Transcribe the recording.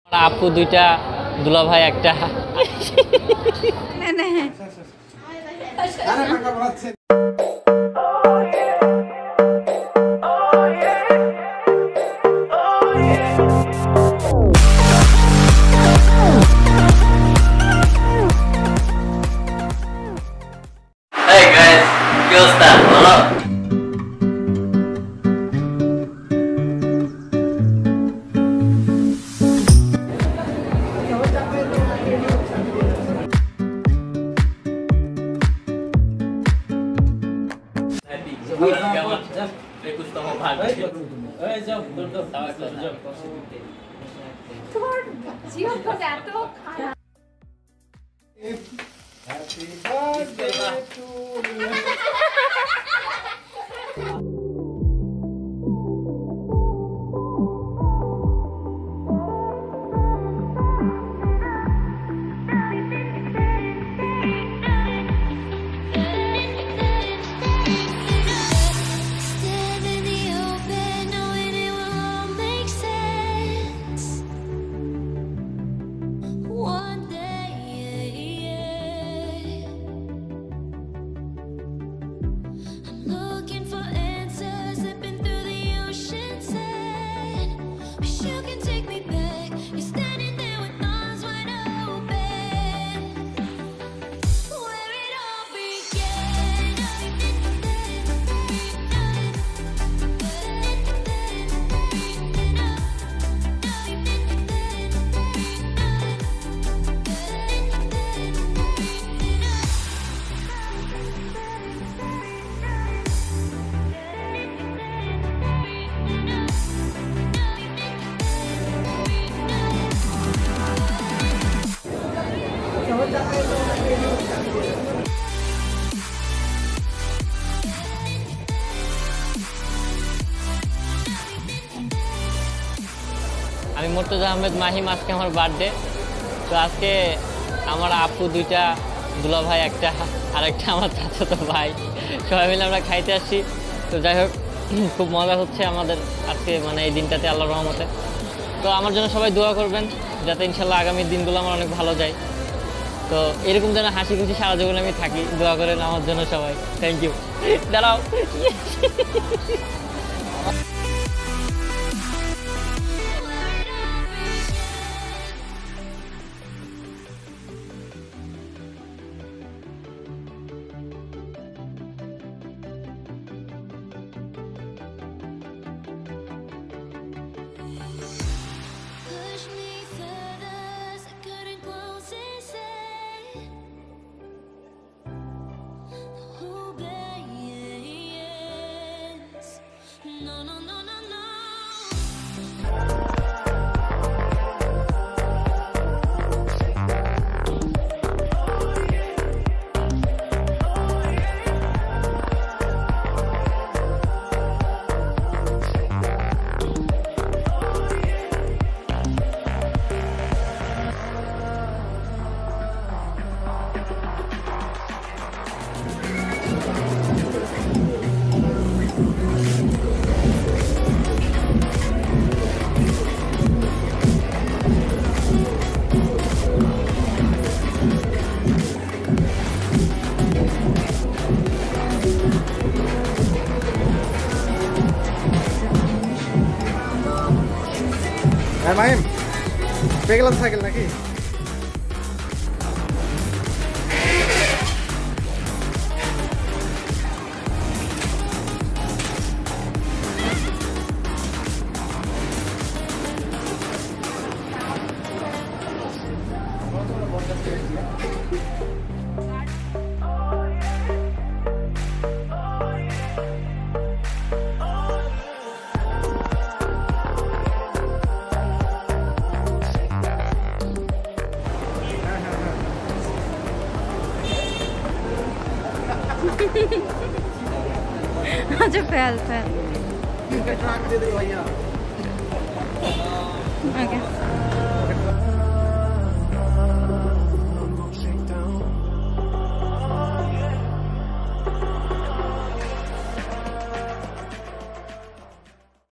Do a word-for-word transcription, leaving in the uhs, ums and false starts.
আপু দুইটা, দুলা ভাই একটা। আমি মুর্তজা আহমেদ মাহিম, আজকে আমার বার্থডে। তো আজকে আমার আপু দুইটা, দুলা ভাই একটা, আর একটা আমার চাচাতো ভাই, সবাই মিলে আমরা খাইতে আসছি। তো যাই হোক, খুব মজা হচ্ছে আমাদের আজকে, মানে এই দিনটাতে আল্লাহর রহমতে। তো আমার জন্য সবাই দোয়া করবেন যাতে ইনশাল্লাহ আগামী দিনগুলো আমার অনেক ভালো যায়। তো এরকম যেন হাসি খুশি সারা জীবন আমি থাকি, দোয়া করেন আমার জন্য সবাই। Thank you. দাঁড়াও। Mahim, পেয়ে গেলাম সাইকেল নাকি? अच्छा फैल फैल ओके